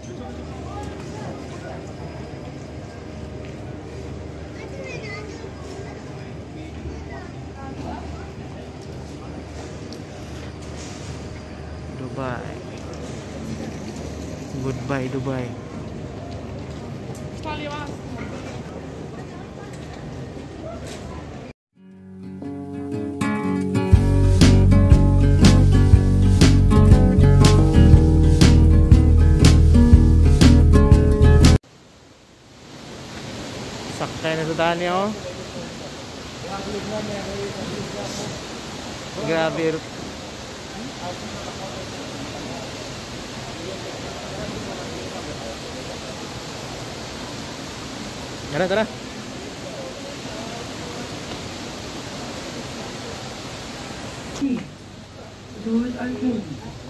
Dubai. Goodbye Dubai. Sakay na sa daan niya, oh. Grabe. Tara, tara. Doors are closed.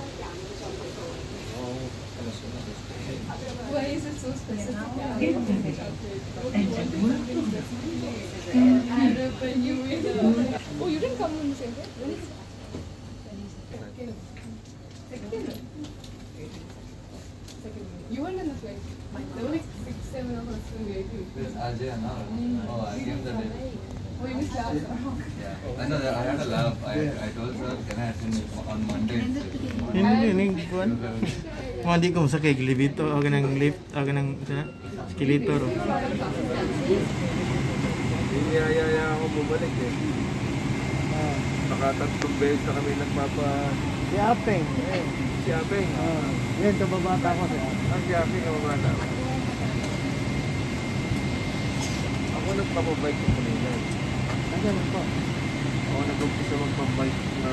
Why is it so specific? Oh, you didn't come on the same day? Second. You weren't in the flight. There were like 6-7 of us in VIP. This Ajay, no? Oh, I came the day. Oh, you missed last. Yeah. I know that I had a lab. I told her, can I attend on Monday? Hindi kuan. Mo di ko sa kay elevator o ganang lift o ganang escalator. Iniyaya ako bumalik eh. Nakatatlong beses na kami Si Apeng. Si Apeng. Yan, tumabata ko siya. Si Apeng na mamata. Ako nagpapabike ko kanina. Nandiyan po. Ako nag-umpisa magpapabike na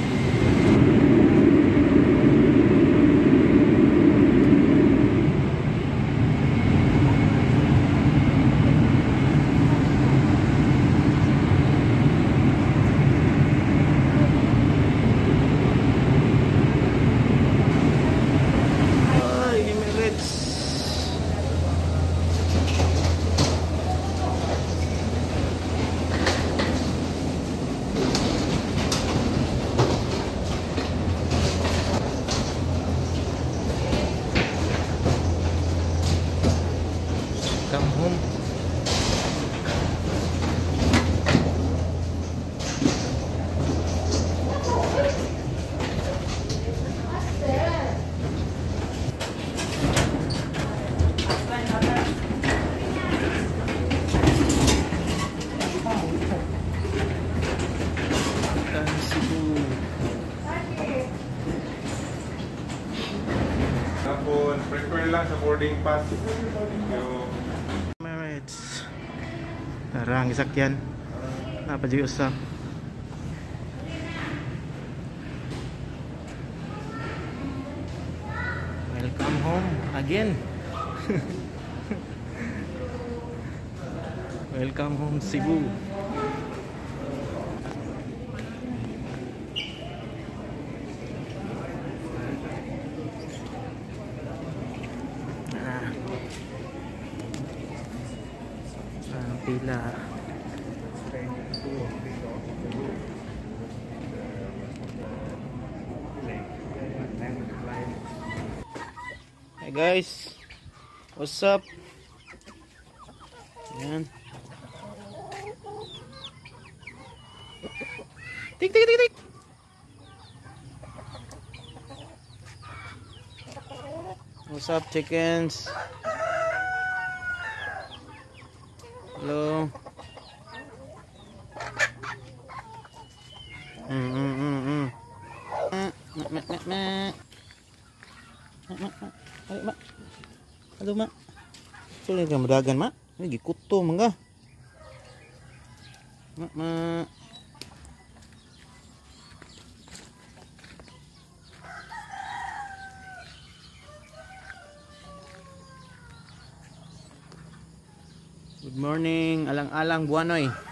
come home. Tapos, prepare lang sa boarding pass. Tarang isakyan. Apa juga usap. Welcome home again. Welcome home Cebu. Pila. Hey guys, what's up? Yan. Tik tik tik tik. What's up, chickens? Hello. Aduh, mak. Sulit kan berdagan, mak. Ini gikuto mangga. Mak. Good morning, alang-alang buanoy.